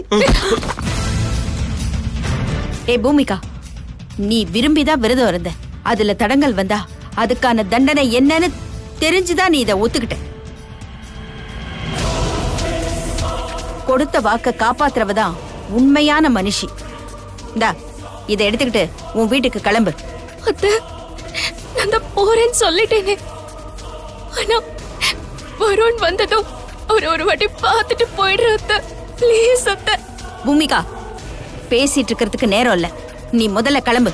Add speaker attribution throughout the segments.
Speaker 1: ஏய் பூமிகா, நீ விரும்பிதான் விரதம் இருந்த. அதுல தடங்கல் வந்தா அதுக்கான தண்டனை என்னன்னு தெரிஞ்சுதான் நீ இதை ஒத்துக்கிட்ட. கொடுத்த வாக்க காப்பாத்துறவதான் உண்மையான மனுஷி. இந்தா இதை எடுத்துக்கிட்டு உன் வீட்டுக்கு கிளம்பு.
Speaker 2: அத்தை, நான் போறேன்னு சொல்லிட்டேனே. ஆனா வருண் வந்ததும் ஒரு வாட்டி பார்த்துட்டு போயிடுற அத்தை. ப்ளீஸ் அத்தை.
Speaker 1: பூமிகா, பேசிட்டு இருக்கிறதுக்கு நேரம் இல்ல. நீ முதல்ல கிளம்பு.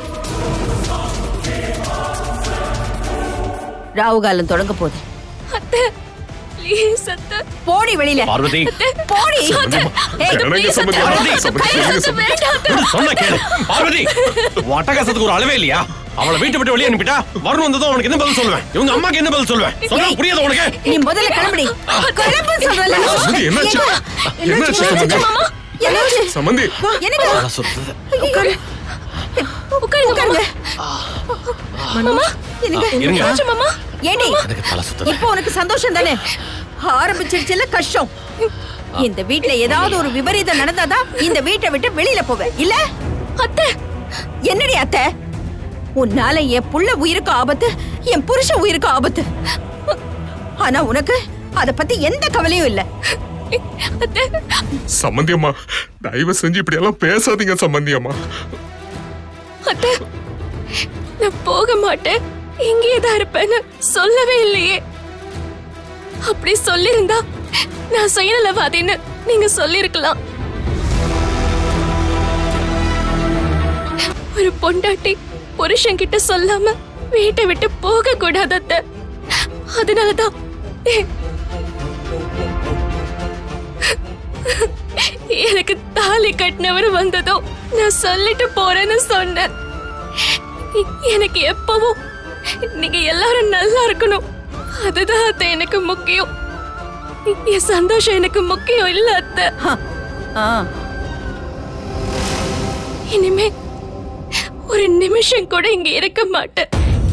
Speaker 1: ராவுகாலம் தொடங்க போகுது.
Speaker 2: அத்தை ப்ளீஸ் அத்தை.
Speaker 1: போடி வெளியில.
Speaker 3: பார்வதி
Speaker 1: போடி.
Speaker 3: ஒட்டகாசத்துக்கு ஒரு அளவே இல்லையா? அவளை வீட்டை விட்டு வெளியே அனுப்பிட்டா வருண் வந்ததும் அவனுக்கு என்ன பதில் சொல்லுவேன்? இவங்க அம்மாக்கு என்ன பதில் சொல்லுவேன்? சொல்ல புரியாத உனக்கு?
Speaker 1: நீ முதல்ல கிளம்புடி. கிளம்பு சொல்றல.
Speaker 4: என்னாச்சு? என்னாச்சு சம்பந்தி?
Speaker 1: எனக்கு
Speaker 2: உட்காருங்க மாமா.
Speaker 3: இருங்க
Speaker 2: மாமா.
Speaker 1: ஏண்டி இப்போ உனக்கு சந்தோஷம் தானே? ஆரம்பிச்சிடுச்சுல கஷ்டம். இந்த வீட்ல ஏதாவது ஒரு விபரீதம் நடந்தாதான் இந்த வீட்டை விட்டு வெளியில போவேன் இல்ல?
Speaker 2: அத்தை
Speaker 1: என்னடி அத்தை? உன்னால என் புள்ள உயிருக்கு ஆபத்து, என் புருஷ உயிருக்கு ஆபத்து. ஆனா உனக்கு அத பத்தி எந்த கவலையும் இல்ல.
Speaker 4: சம்பந்தி அம்மா, தயவு செஞ்சு இப்படி எல்லாம் பேசாதீங்க சம்பந்தி அம்மா.
Speaker 2: அத்தை, நான் போக மாட்டேன், இங்கே தான் இருப்பேன்னு சொல்லவே இல்லையே. அப்படி சொல்லிருந்தா நான் சுயநலவாதின்னு நீங்க சொல்லிருக்கலாம். ஒரு பொண்டாட்டி புருஷன் கிட்ட சொல்லாம வீட்டை விட்டு போக கூடாது அத்தை. அதனாலதான் எனக்கு தாலி கட்டினவர் வந்ததோ நான் சொல்லிட்டு போறேன்னு சொன்னேன். எனக்கு எப்பவும் நீங்க எல்லாரும் நல்லா இருக்கணும், அதுதான் அத்தை எனக்கு முக்கியம். என் சந்தோஷம் எனக்கு முக்கியம் இல்ல அத்தை. இனிமே ஒரு நிமிஷம் கூட இங்க இருக்க மாட்டேன்.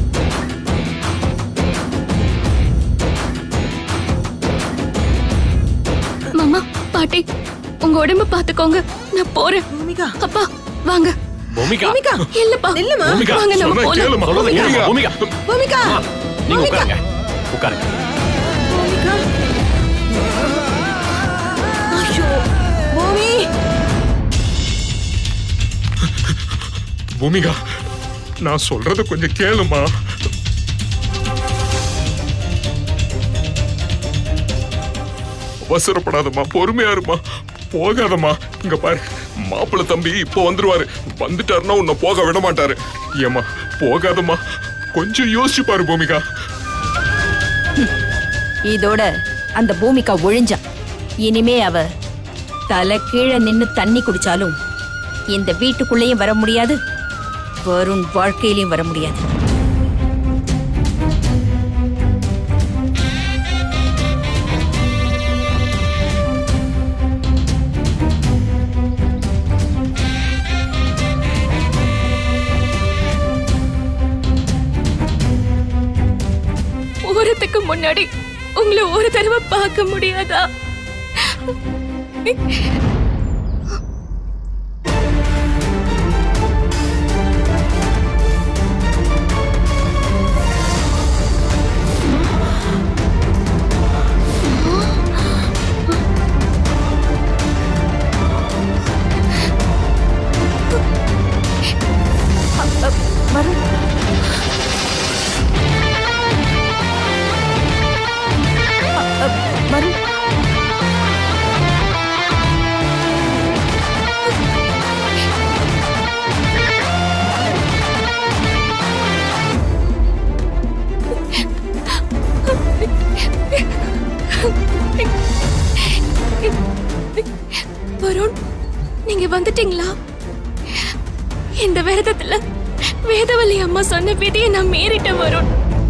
Speaker 2: மாமா, பாட்டி, உங்க உடம்ப பாத்துக்கோங்க, நான் போறேன். அப்பா வாங்க.
Speaker 3: பூமிகா
Speaker 2: இல்லப்பா, வாங்க நம்ம போலாம்.
Speaker 3: பூமிகா
Speaker 1: பூமிகா,
Speaker 3: நீங்க உட்காருங்க. உட்காருங்க.
Speaker 4: பூமிகா, நான் சொல்றத கொஞ்சம் கேளுமா. அவசரப்படாதம்மா, பொறுமையா இருமா, போகாதம்மா. இங்க பாரு, மாப்பிள்ளை தம்பி இப்போ வந்துருவாரு. வந்துட்டாருன்னா உன்னை போக விட மாட்டாரு. ஏமா போகாதம்மா, கொஞ்சம் யோசிச்சு பாரு பூமிகா.
Speaker 1: இதோட அந்த பூமிகா ஒழிஞ்சா. இனிமே அவ தலை கீழே நின்னு தண்ணி குடிச்சாலும் இந்த வீட்டுக்குள்ளேயும் வர முடியாது, வருண் வாழ்க்கையிலையும் வர முடியாது.
Speaker 2: போறதுக்கு முன்னாடி உங்களை ஒரு தடவை பார்க்க முடியாதா? வருண், நீங்க வந்துட்டீங்களா? இந்த விரதத்துல வேதவல்லி அம்மா சொன்ன விதியை நான் மீறிட்டேன் வருண்.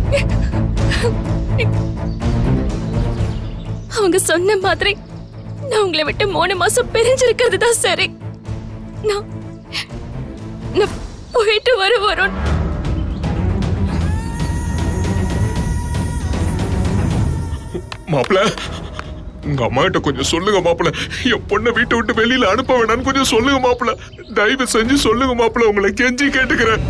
Speaker 2: அவங்க சொன்ன மாதிரி நான் உங்களை விட்டு 3 மாசம் பிரிஞ்சிருக்கிறது தான் சரி. நான் போயிட்டு வருண்.
Speaker 4: மாப்பிள்ள, உங்க அம்மா கிட்ட கொஞ்சம் சொல்லுங்க மாப்பிள, என் பொண்ணை வீட்டை விட்டு வெளியில அனுப்ப வேணாம்னு கொஞ்சம் சொல்லுங்க மாப்பிள. தயவு செஞ்சு சொல்லுங்க மாப்பிள, உங்களை கெஞ்சி கேட்டுக்கிறேன்.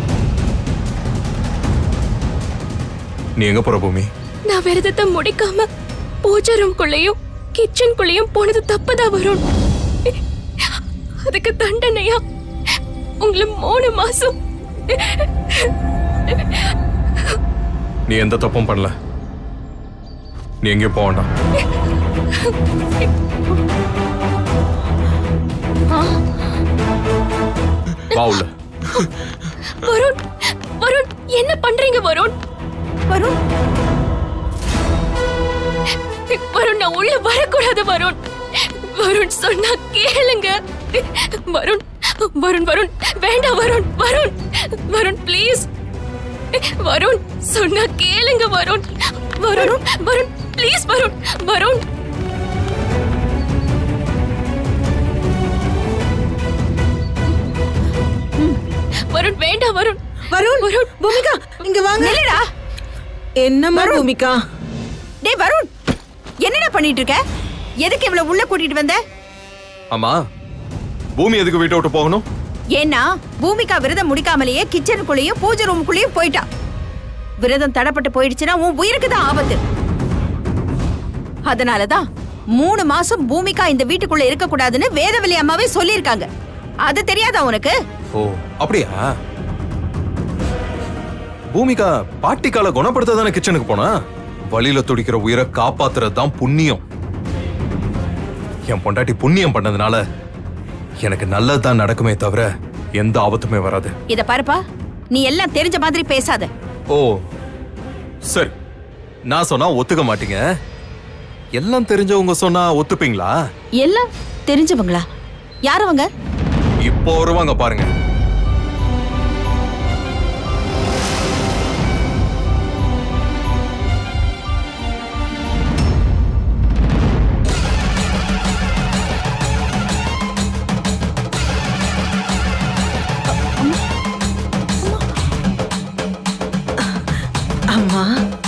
Speaker 5: நீ எங்க போற பூமி?
Speaker 2: நான் விரதத்தை முடிக்காம பூஜை ரூம்குள்ளேயும் கிச்சனுக்குள்ளேயும் போனது தப்புதான் வரும். அதுக்கு தண்டனையா உங்களை 3 மாசம்.
Speaker 5: நீ எந்த தப்பும் பண்ணல. நீ எங்கேயும் போக வேண்டாம். வா உள்ள.
Speaker 2: வருண், வருண், என்ன பண்றீங்க வருண்?
Speaker 1: வருண்,
Speaker 2: வருண், நான் உள்ள வரக்கூடாது வருண். வருண் சொன்னா கேளுங்க. வருண், வருண், வருண், வேண்டாம் வருண், வருண், வருண் ப்ளீஸ். வருண் சொன்னா கேளுங்க வருண். வருண், வருண் ப்ளீஸ் வருண், வருண். வருண் வேண்டாம் வருண்.
Speaker 6: வருண்,
Speaker 2: வருண்,
Speaker 6: பூமிகா இங்க வாங்க.
Speaker 1: நில்லுடா.
Speaker 6: என்னம்மா பூமிகா?
Speaker 1: டேய் வருண், என்னடா பண்ணிட்டு இருக்க? எதுக்கு இவ்வளவு உள்ள கூட்டிட்டு வந்த?
Speaker 5: ஆமா, பூமி எதுக்கு வீட்டை விட்டு போகணும்?
Speaker 1: ஏன்னா பூமிகா விரதம் முடிக்காமலேயே கிச்சனுக்குள்ளேயும் பூஜை ரூமுக்குள்ளேயும் போயிட்டா. விரதம் தடப்பட்டு போயிடுச்சுன்னா உன் உயிருக்கு தான் ஆபத்து. அதனாலதான் 3 மாசம் பூமிகா இந்த வீட்டுக்குள்ள இருக்க கூடாதுன்னு வேதவல்லி அம்மாவே சொல்லியிருக்காங்க. அது தெரியாதா உனக்கு?
Speaker 5: ஓ அப்படியா? பூமிகா பாட்டிக்கால குணப்படுத்த தானே கிச்சனுக்கு போனா. வழியில துடிக்கிற உயிரை காப்பாத்துறது தான் புண்ணியம். என் பொண்டாட்டி புண்ணியம் பண்ணதுனால எனக்கு நல்லதுதான் நடக்குமே தவிர எந்த ஆபத்துமே வராது.
Speaker 1: இத பாருப்பா, நீ எல்லாம் தெரிஞ்ச மாதிரி பேசாத.
Speaker 5: ஓ சரி, நான் சொன்னா ஒத்துக்க மாட்டீங்க. எல்லாம் தெரிஞ்சவங்க சொன்னா ஒத்துப்பீங்களா?
Speaker 1: எல்லாம் தெரிஞ்சவங்களா? யார் அவங்க?
Speaker 5: இப்போ வருவாங்க பாருங்க.
Speaker 6: அம்மா,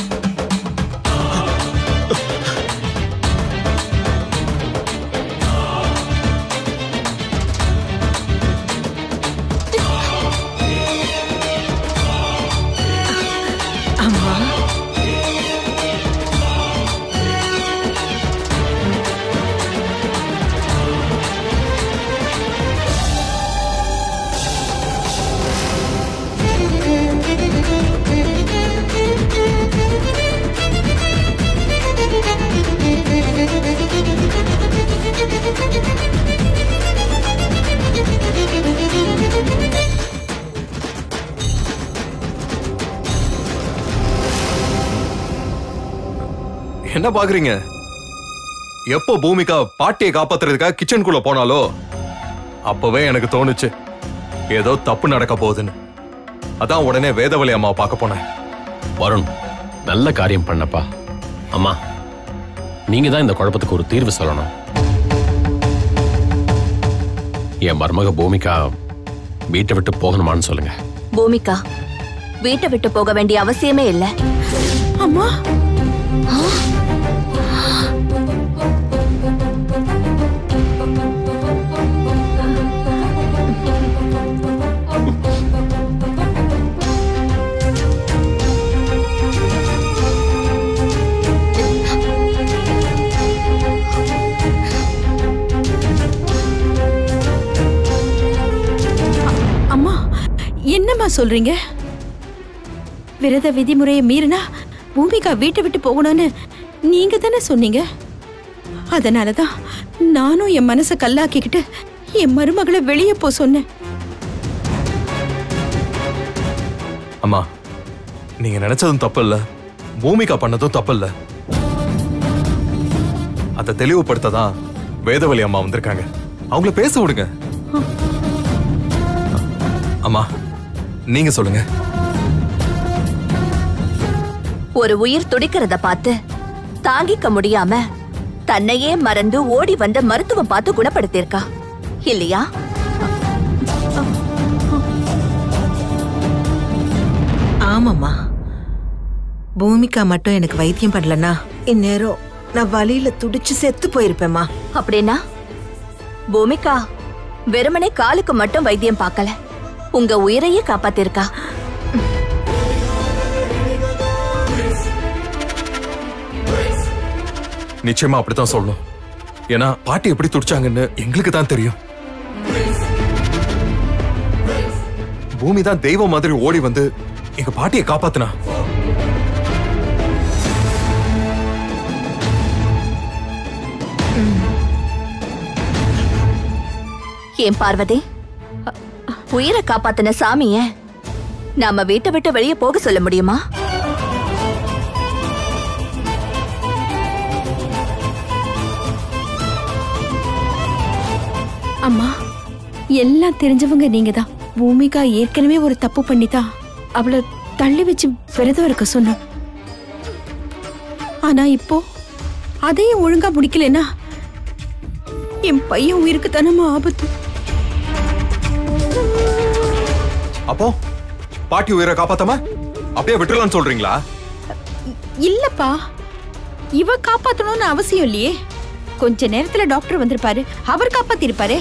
Speaker 6: அம்மா,
Speaker 5: என்ன பாக்குறீங்க? எப்போ பூமிகா பாட்டியை காப்பாத்துறதுக்காக கிச்சனுக்குள்ள போனாலோ அப்பவே எனக்கு தோணுச்சு ஏதோ தப்பு நடக்க போகுதுன்னு. அதான் உடனே வேதவல்லி அம்மாவை பார்க்க போனேன்.
Speaker 3: வருண், நல்ல காரியம் பண்ணப்பா. அம்மா, நீங்க தான் இந்த குழப்பத்துக்கு ஒரு தீர்வு சொல்லணும். என் மருமக பூமிகா வீட்டை விட்டு போகணுமான்னு சொல்லுங்க.
Speaker 7: பூமிகா வீட்டை விட்டு போக வேண்டிய அவசியமே இல்ல.
Speaker 1: அம்மா, என்னம்மா சொல்றீங்க? விரத விதிமுறையை மீறினா பூமிகா வீட்டை விட்டு போகணும்னு நீங்க தானே சொன்னீங்க. அதனாலதான் நானும் என் மனசை கல்லாக்கிக்கிட்டு என் மருமகளை வெளியே போ சொன்னேன்.
Speaker 5: அம்மா, நீங்க நினைச்சதும் தப்பு இல்ல, பூமிகா பண்ணதும் தப்பு இல்ல. அதை தெளிவுபடுத்ததான் வேதவல்லி அம்மா வந்திருக்காங்க. அவங்கள பேச விடுங்க. அம்மா, நீங்க சொல்லுங்க.
Speaker 7: ஒரு உயிர் துடிக்கிறத பார்த்து தாங்கிக்க முடியாம தன்னையே மறந்து ஓடி வந்த மருத்துவம் பார்த்து குணப்படுத்தியிருக்கா இல்லையா?
Speaker 6: ஆமாம்மா, பூமிகா மட்டும் எனக்கு வைத்தியம் பண்ணலன்னா இந்நேரம் நான் வலியில துடிச்சு செத்து போயிருப்பேம்மா.
Speaker 7: அப்படின்னா பூமிகா வெறுமனே காலுக்கு மட்டும் வைத்தியம் பார்க்கல, உங்க உயிரையே காப்பாத்திருக்கா.
Speaker 5: நிச்சயமா அப்படித்தான் சொல்லணும். ஏன்னா பாட்டி எப்படி துடிச்சாங்கன்னு எங்களுக்கு தான் தெரியும். பூமி தான் தெய்வம் மாதிரி ஓடி வந்து எங்க பாட்டியை காப்பாத்துனா.
Speaker 7: ஏன் பார்வதி, உயிரை காப்பாத்தின சாமிய நாம வீட்டை விட்டு வெளியே போக சொல்ல முடியுமா?
Speaker 1: அம்மா, எல்லாம் தெரிஞ்சவங்க நீங்க தான். பூமிகா ஏற்கனவே ஒரு தப்பு பண்ணிதான் அவளை தள்ளி வச்சு விரதம் இருக்க சொன்னோம். ஆனா இப்போ அதையும் ஒழுங்கா முடிக்கலனா என் பையன் உயிருக்கு தானமா ஆபத்து.
Speaker 5: அப்போ பாட்டி உயிரை காப்பாத்தாம அப்படியே விட்டுறலாம்னு சொல்றீங்களா?
Speaker 1: இல்லப்பா, இவ காப்பாத்தணும்னு அவசியம் இல்லையே. கொஞ்ச நேரத்துல டாக்டர் வந்திருப்பாரு, அவர் காப்பாத்திருப்பாரு.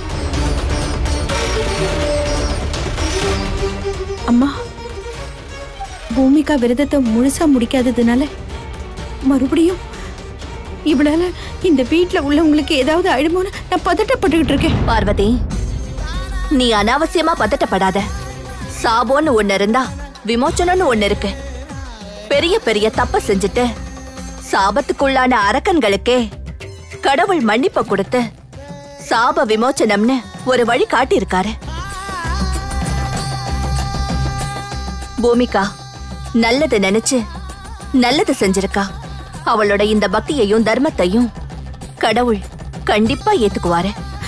Speaker 1: அம்மா, பூமிகா விரதத்தை முழுசா முடிக்காததுனால மறுபடியும் இவளால இந்த வீட்டுல உள்ளவங்களுக்கு ஏதாவது ஆயிடுமோன்னு நான் பதட்டப்பட்டுக்கிட்டு இருக்கேன்.
Speaker 7: பார்வதி, நீ அனாவசியமா பதட்டப்படாத. சாபோன்னு ஒண்ணு இருந்தா விமோச்சனம்னு ஒண்ணு இருக்கு. பெரிய பெரிய தப்ப செஞ்சுட்டு சாபத்துக்குள்ளான அரக்கன்களுக்கே கடவுள் மன்னிப்ப கொடுத்து சாப விமோச்சனம்னு ஒரு வழி காட்டியிருக்காரு. பூமிகா நல்லது நினைச்சு நல்லது செஞ்சிருக்கா. அவளோட இந்த பக்தியையும் தர்மத்தையும் கடவுள் கண்டிப்பா ஏத்துக்குவாரு.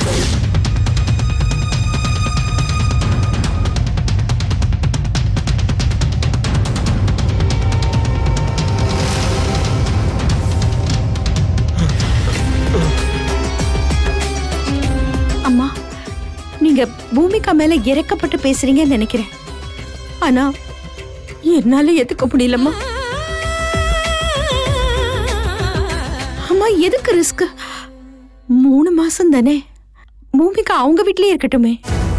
Speaker 1: அம்மா, நீங்க பூமிகா மேல இறக்கப்பட்டு பேசுறீங்கன்னு நினைக்கிறேன். ஆனா என்னால ஏத்துக்க முடியலம்மா. அம்மா, எதுக்கு ரிஸ்க்? 3 மாசம் தானே, பூமிகா அவங்க வீட்லயே இருக்கட்டுமே.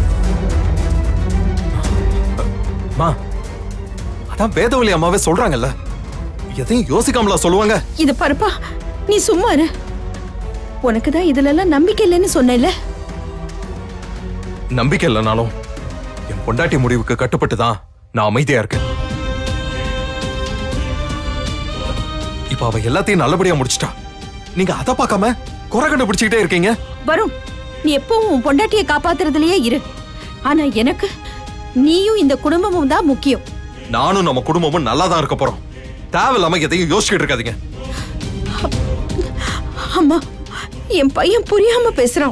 Speaker 5: அம்மா, அதான் வேதவழி அம்மாவே சொல்றாங்கல்ல, எதையும் யோசிக்காமலா சொல்லுவாங்க?
Speaker 1: இது பருப்பா, நீ சும்மா இரு. உனக்கு தான் இதுல எல்லாம் நம்பிக்கை இல்லைன்னு சொன்னேல.
Speaker 5: நம்பிக்கை இல்லைனாலும் என் பொண்டாட்டி முடிவுக்கு கட்டுப்பட்டுதான் நான் அமைதியா இருக்கேன். இப்ப அவ எல்லாத்தையும் நல்லபடியா முடிச்சிட்டா. நீங்க அதை பார்க்காம குறை கண்டுபிடிச்சுக்கிட்டே இருக்கீங்க.
Speaker 1: வரும், நீ எப்பவும் உன் பொண்டாட்டியை காப்பாத்துறதுலயே இரு. ஆனா எனக்கு நீயும் இந்த குடும்பமும் தான் முக்கியம்.
Speaker 5: நானும் நம்ம குடும்பமும் நல்லா தான் இருக்க போறோம். தேவையில்லாம எதையும் யோசிச்சுட்டு இருக்காதீங்க.
Speaker 1: அம்மா, என் பையன் புரியாம பேசுறான்.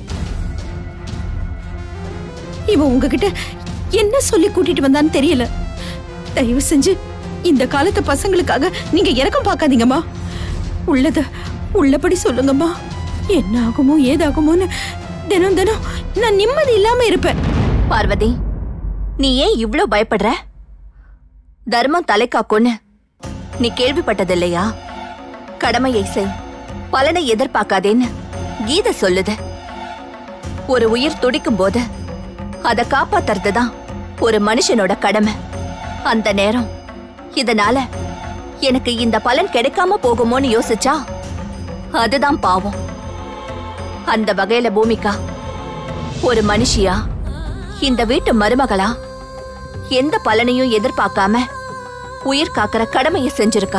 Speaker 1: இவன் உங்ககிட்ட என்ன சொல்லி கூட்டிட்டு வந்தான்னு தெரியல. தயவு செஞ்சு இந்த காலத்து பசங்களுக்காக நீங்க இறக்கம் பார்க்காதீங்கம்மா. உள்ளத உள்ளபடி சொல்லுங்கம்மா. என்ன ஆகுமோ ஏதாகுமோன்னு தினம் தினம் நான் நிம்மதி இல்லாம இருப்பேன்.
Speaker 7: பார்வதி, நீ ஏன் இவ்ளோ பயப்படுற? தர்மம் தலைக்காக்குன்னு நீ கேள்விப்பட்டதில்லையா? கடமையை செய், பலனை எதிர்பார்க்காதேன்னு கீதை சொல்லுது. ஒரு உயிர் துடிக்கும் போது அதை காப்பாத்துறதுதான் ஒரு மனுஷனோட கடமை. அந்த நேரம் இதனால எனக்கு இந்த பலன் கிடைக்காம போகுமோன்னு யோசிச்சா அதுதான் பாவம். அந்த வகையில பூமிகா ஒரு மனுஷியா, இந்த வீட்டு மருமகளா எந்த பலனையும் எதிர்பார்க்காம உயிர் காக்கிற கடமையை செஞ்சிருக்கா.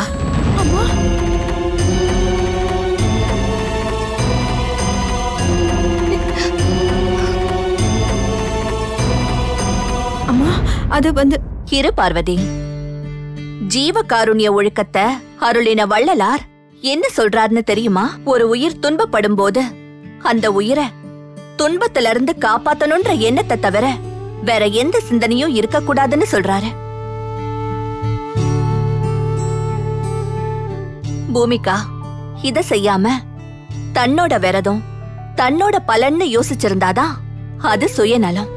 Speaker 1: அம்மா, அது வந்து
Speaker 7: இரு பார்வதி, ஜீவ காருண்ய ஒழுக்கத்தை அருளின வள்ளலார் என்ன சொல்றாருன்னு தெரியுமா? ஒரு உயிர் துன்பப்படும் போது அந்த உயிரை துன்பத்துல இருந்து காப்பாத்தணும்ன்ற எண்ணத்தை தவிர வேற எந்த சிந்தனையும் இருக்கக்கூடாதுன்னு சொல்றாரு. பூமிகா இத செய்யாம தன்னோட விரதம், தன்னோட பலன்னு யோசிச்சிருந்தாதான் அது சுயநலம்.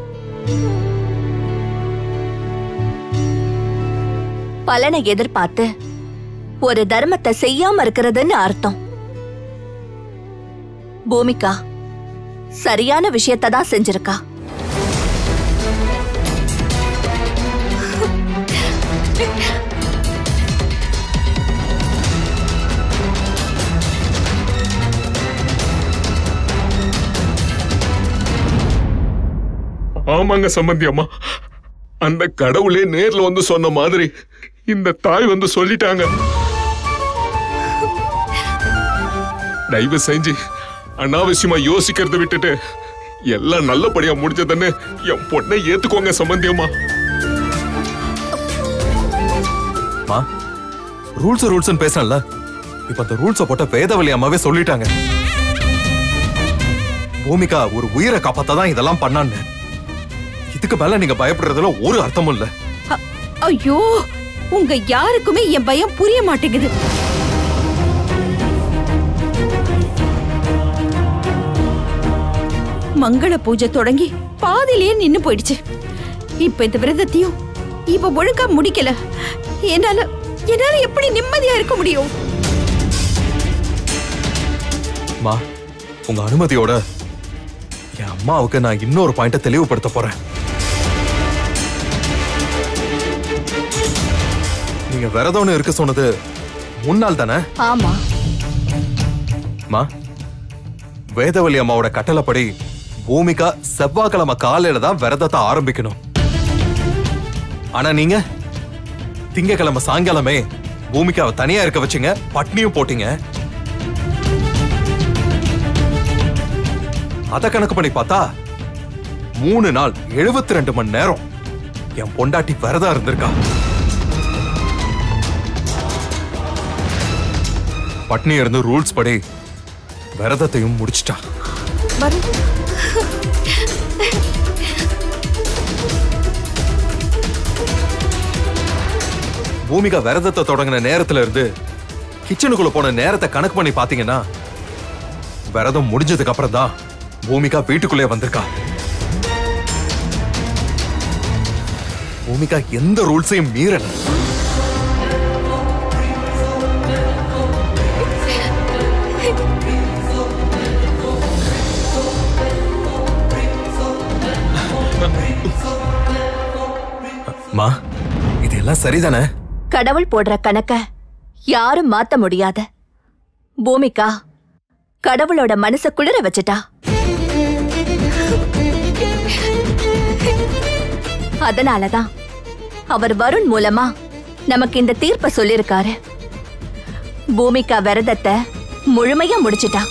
Speaker 7: பலனை எதிர்பார்த்து ஒரு தர்மத்தை செய்யாம இருக்கிறதுன்னு அர்த்தம். பூமிகா சரியான விஷயத்தை தான் செஞ்சிருக்கா.
Speaker 4: ஆமாங்க சம்பந்தி அம்மா, அந்த கடவுளே நேர்ல வந்து சொன்ன மாதிரி இந்த தாய் வந்து சொல்லிட்டாங்க. தயவு செஞ்சு அனாவசியமா யோசிக்கிறத விட்டுட்டு எல்லாம் நல்லபடியா முடிஞ்சதுன்னு என் பொண்ணை ஏத்துக்கோங்க சம்பந்தி அம்மா.
Speaker 5: ரூல்ஸ் பேசல, இப்ப அந்த ரூல்ஸ போட்ட வேதவழி அம்மாவே சொல்லிட்டாங்க. பூமிகா ஒரு உயிரை காப்பாத்தான் இதெல்லாம் பண்ணான்னு. இதுக்கு மேல நீங்க பயப்படுறதுல ஒரு அர்த்தமும் இல்ல.
Speaker 1: ஐயோ, உங்க யாருக்குமே என் பயம் புரிய மாட்டேங்குது. மங்கள பூஜை தொடங்கி பாதியிலேயே நின்னு போயிடுச்சு. இப்ப இந்த விரதத்தையும் இப்ப ஒழுங்கா முடிக்கல. என்னால எப்படி நிம்மதியா இருக்க முடியும்?
Speaker 5: மா, உங்க அனுமதியோட என் அம்மாவுக்கு நான் இன்னொரு பாயிண்ட தெளிவுபடுத்த போறேன். நீங்க விரதம்னு இருக்க சொன்னது முன்னாள் தானே?
Speaker 7: ஆமா.
Speaker 5: மா, வேதவழி அம்மாவோட கட்டளைப்படி பூமிகா செவ்வாய்க்கிழமை காலையில தான் விரதத்தை ஆரம்பிக்கணும். ஆனா நீங்க திங்கக்கிழமை சாயங்காலமே பூமிகாவை தனியா இருக்க வச்சுங்க, பட்னியும் போட்டீங்க. அத கணக்கு பண்ணி பார்த்தா 3 நாள் 72 மணி நேரம் என் பொண்டாட்டி விரதம் இருந்திருக்கா. பட்னி இருந்து ரூல்ஸ் படி விரதத்தையும் முடிச்சிட்டா. பூமிகா விரதத்தை தொடங்கின நேரத்துல இருந்து கிச்சனுக்குள்ள போன நேரத்தை கணக்கு பண்ணி பாத்தீங்கன்னா விரதம் முடிஞ்சதுக்கு அப்புறம் தான் பூமிகா வீட்டுக்குள்ளே வந்திருக்கா. பூமிகா எந்த ரூல்ஸையும் மீறல. மா, இதெல்லாம் சரிதானே?
Speaker 7: கடவுள் போடுற கணக்க யாரும் மாத்த முடியாத. பூமிகா கடவுளோட மனச குளிர வச்சுட்டா. அதனாலதான் அவர் வருண் மூலமா நமக்கு இந்த தீர்ப்பை சொல்லிருக்காரு. பூமிகா விரதத்தை முழுமையா முடிச்சிட்டா.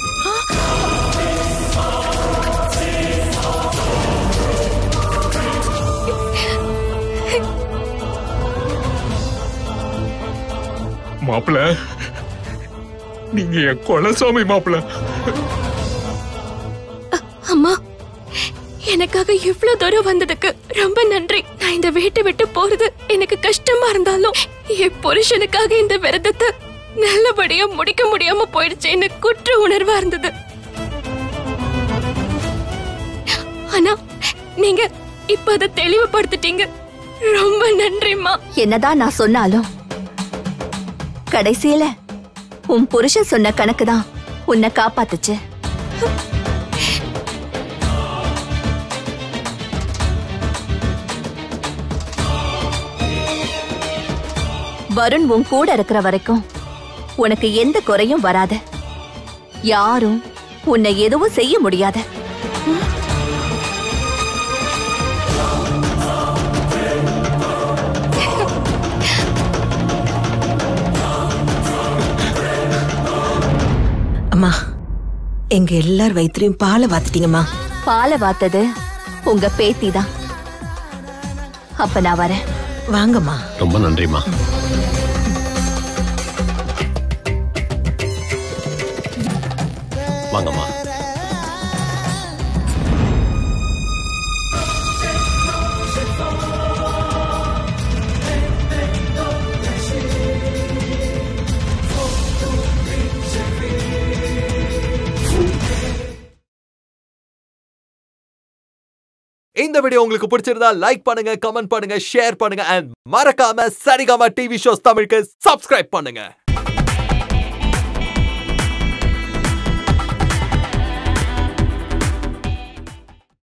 Speaker 4: மாப்பிள்ள, நீங்க என் குலசாமி மாப்பிள்ள.
Speaker 2: அம்மா, எனக்காக இவ்வளவு தூரம் வந்ததுக்கு ரொம்ப நன்றி. நான் இந்த வீட்டை விட்டு போறது எனக்கு கஷ்டமா இருந்தாலும் என் புருஷனுக்காக இந்த விரதத்தை நல்லபடியா முடிக்க முடியாம போயிடுச்சு. எனக்கு குற்ற உணர்வா இருந்தது. ஆனா நீங்க இப்ப அதை தெளிவுபடுத்திட்டீங்க. ரொம்ப நன்றிம்மா.
Speaker 7: என்னதான் நான் சொன்னாலும் கடைசியில உன் புருஷன் சொன்ன கணக்குதான் உன்னை காப்பாத்துச்சு. வருண் உன் கூட இருக்கிற வரைக்கும் உனக்கு எந்த குறையும் வராது. யாரும் உன்னை எதுவும் செய்ய முடியாது.
Speaker 6: அம்மா, எங்க எல்லார் வயிற்றுலையும் பாலை வாத்துட்டீங்கம்மா.
Speaker 7: பாலை வாத்தது உங்க பேத்தி தான். அப்ப நான் வரேன்.
Speaker 6: வாங்கம்மா.
Speaker 3: ரொம்ப நன்றிமா. வாங்கம்மா.
Speaker 5: இந்த வீடியோ உங்களுக்கு பிடிச்சிருந்தா லைக் பண்ணுங்க, கமெண்ட் பண்ணுங்க, ஷேர் பண்ணுங்க and மறக்காம சரிகமா டிவி ஷோஸ் தமிழுக்கு சப்ஸ்கிரைப் பண்ணுங்க.